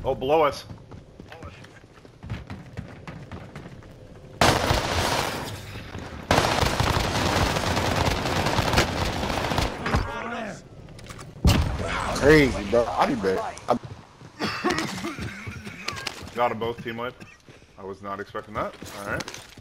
Oh, below us. Crazy, bro. I'll be back. Got them both, team wipe. I was not expecting that. Alright.